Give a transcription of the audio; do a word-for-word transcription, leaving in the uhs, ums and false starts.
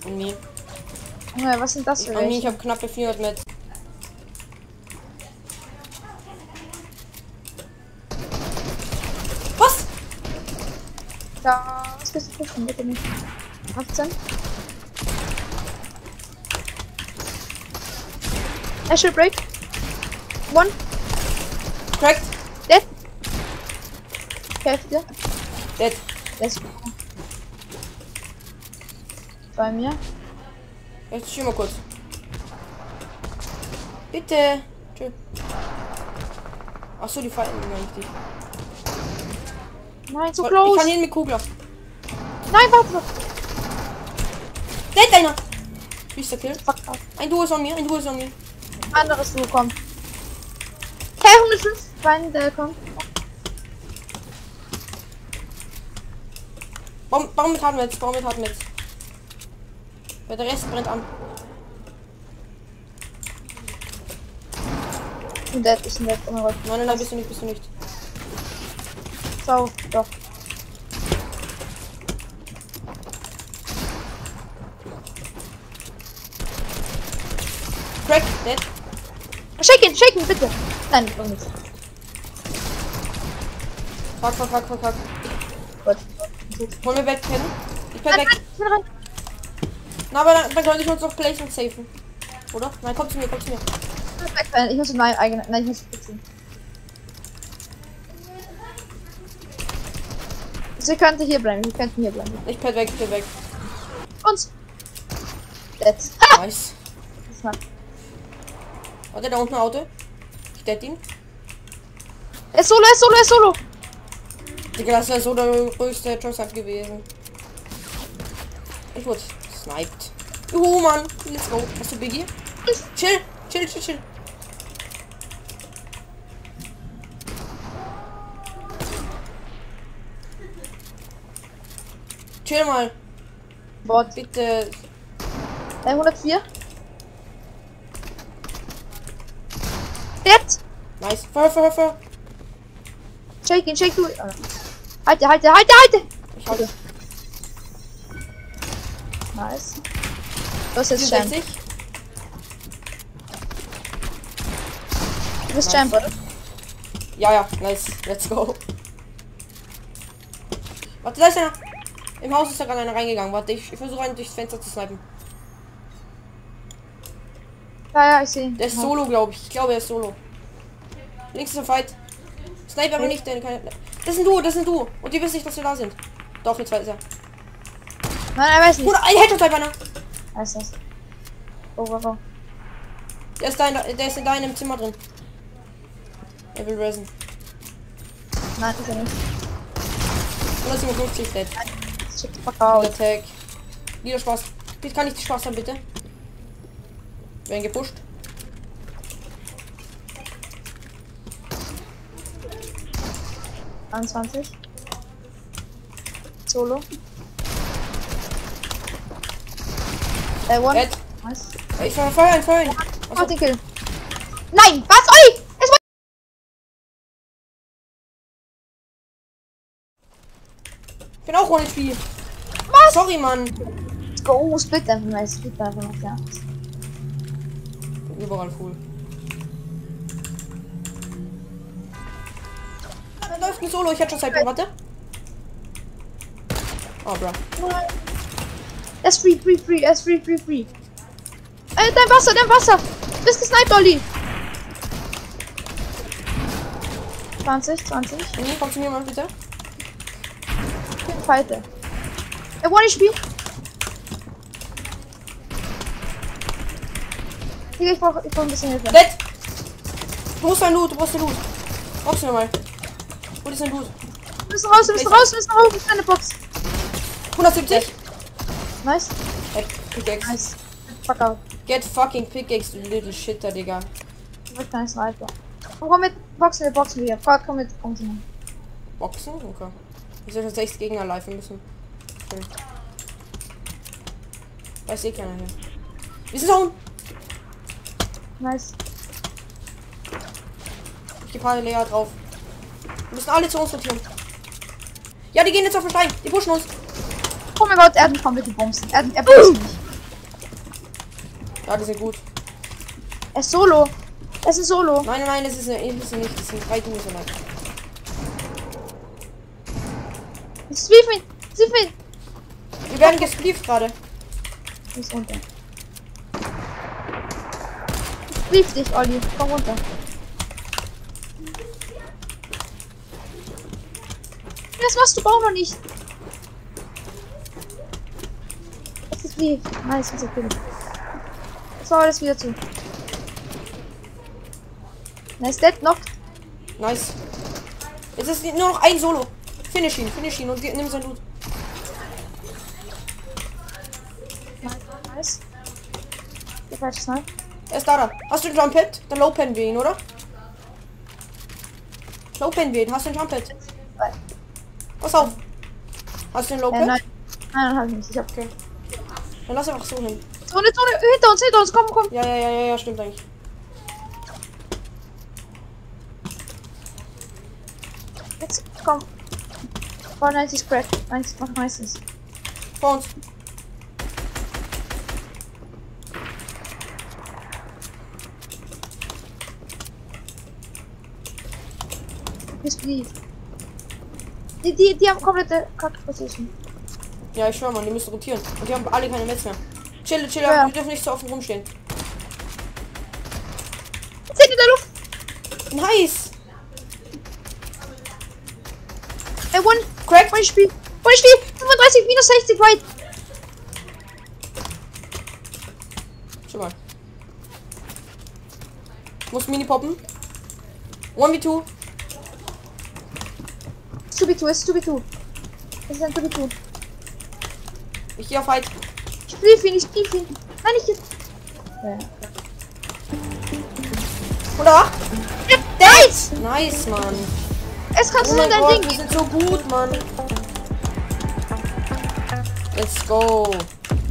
Und mir. Junge, was sind das für Und mir, ich welche? habe knappe vierhundert mit. Was? Da, was bist du pushen? Bitte nicht. achtzehn. Asher Break. One. Cracked. Dead. Hälfte. Dead. Jetzt. Bei mir. Jetzt chill mal kurz. Bitte. Tschö. Achso, die fallen gar nicht die. Nein, so Ich close. kann ihn mit Kugler. Nein, warte. Dead einer. Nächster Kill. Fuck up. Ein Duo ist an mir, ein Duo ist an mir. Anderes du kommt. Hey, hundertfünf. Bein, der kommt. Baum, Baum mit Hardmetz, Baum mit Hardmetz. Weil der Rest brennt an. Ich bin dead, ich bin dead. Oh mein Gott. Nein, nein, nein, bist du nicht, bist du nicht. So, doch. Crack, dead. Shake ihn, shake ihn, bitte. Nein, doch nicht. Fuck, fuck, fuck, fuck, fuck. Gut. Hol mir weg, kennen. Ich bin Nein, weg. nein, ich bin rein. Na, aber dann, dann kann ich uns noch gleich und safen. Oder? Nein, komm zu mir, komm zu mir. Ich muss wegrennen. Ich muss in meine eigene. Nein, ich muss fixen. Sie könnte hier bleiben. Sie könnten hier bleiben. Ich pad weg, ich pad weg. Uns. Dead. Nice. Das macht. Warte, da unten ein Auto. Ich dead ihn. Er ist solo, er ist solo, er ist solo. Digga, das ist so der größte Headshot gewesen. Ich wurde sniped. Juhu, Mann. Let's go. Hast du Biggie? Chill, chill, chill, chill. Chill mal. Bot. Bitte. Äh, hundertvier. Dead. Nice. Feuer, Feuer, Feuer. Shake ihn, shake du. Ah. Halte, halte, halte, halte. Ich hab Nice. Was ist jetzt Champ? vierundsechzig. Du bist Nice. Champ, oder? Ja, ja, nice. Let's go. Warte, da ist einer. Im Haus ist da gerade einer reingegangen. Warte, ich, ich versuche einen durchs Fenster zu snipen. Ja, ja, ich sehe ihn. Der ist solo, glaube ich. Ich glaube, er ist solo. Links ist ein Fight. Sniper aber nicht, denn keine. Das sind du, das sind du. Und die wissen nicht, dass wir da sind. Doch, jetzt weiß er. Nein, er weiß nicht. Oder ein Headshot einer. Weiß das. Oh, oh, oh. Der ist da in, der ist in deinem Zimmer drin. Er will resen. Nein, ist er nicht. hundertsiebenundfünfzig dead. Shit, fuck out. Attack. Wieder Spaß. Bitte kann ich die Spaß haben, bitte? Werden gepusht. einundzwanzig. Solo. Äh, one. Dead. Nice. Ich fahr Feuer, Feuer. Mach den Kill. Nein, was? Oi! Es war. Ich bin auch ohne Spiel. Was? Sorry, Mann. Let's go. Split einfach mal. Split einfach mal. Ja. Überall cool. Da läuft ein Solo. Ich hätte schon Zeit. Warte. Oh, bro. Er ist free, free, free. Er ist free, free, free. Äh, dein Wasser, dein Wasser. Du bist gesniped, Olli. zwanzig, zwanzig. Nee, komm zu mir mal bitte. Fighter. Er wollte nicht spielen. Digga, ich brauch, ich brauch ein bisschen Hilfe. Dead. Du brauchst ein Loot, du brauchst ein Loot. Brauchst du nochmal. Wo ist dein Loot? Wir müssen raus, wir müssen raus, wir müssen raus. Das ist eine Box. hundertsiebzig. Nice. Hey, Pickaxe. Nice. Fuck out. Get fucking Pickaxe, du little shitter, Digga. Ich will keinen Sniper. Komm, komm mit. Boxen wir, boxen wir. Komm, komm mit. Komm zu mir. Boxen? Okay. Ich soll jetzt sechs Gegner live müssen. Okay. Da ist eh keiner hier. Wir sind down. Nice. Ich gebe paar Lea drauf. Wir müssen alle zu uns rotieren. Ja, die gehen jetzt auf den Stein. Die pushen uns. Oh mein Gott, er hat mich komplett gebumst. Er, er bumst mich. Ja, die sind gut. Er ist solo. Er ist ein Solo. Nein, nein, nein, das ist, eine, das ist nicht. Das sind drei Duos. Nein. Sweep ihn. Sweep ihn. Wir werden gesplieft gerade. Du bist runter. Sweep dich, Olli. Komm runter. Das machst du auch noch nicht. Das ist wie. Nice, ist okay. So, alles wieder zu. Nice, dead noch. Nice. Jetzt ist nur noch ein Solo. Finish ihn, finish ihn und nimm sein Loot. Nice. Der falsche Snipe. Er ist da, da. Hast du den Jump Hit? Dann Low Pen wir ihn, oder? Low Pen wir ihn. Hast du den Jump Hit? Pass auf. Hast du den Low Äh, Pen? nein. Nein, hab ich nicht. Ich hab. Okay. Dann lass einfach so hin. Zone, Zone, hinter uns, hinter uns, komm, komm. Ja, ja, ja, ja, ja, stimmt eigentlich. Jetzt, komm. Oh, neunzig Crack. neunzig, mach meistens. Vor uns. Bis please. Die, die, die haben komplette Kack-Position. Ja, ich schwör mal, die müssen rotieren. Und die haben alle keine Metz mehr. Chill, chill, Ja. wir dürfen nicht so offen rumstehen. Sind in der Luft. Nice! Ey, one. Crack! One Spiel. One Spiel. fünfunddreißig, minus sechzig weit. Schau mal. Muss Mini poppen. eins v zwei. two v two, es ist two v two. Es ist ein two v two. Ich gehe auf Fight. Ich brief ihn, ich brief ihn. Nein, ich jetzt. Ja. Oder? Date! Nice, Mann. Es kannst Oh du mein dein Gott, Ding. wir sind so gut, Mann. Let's go.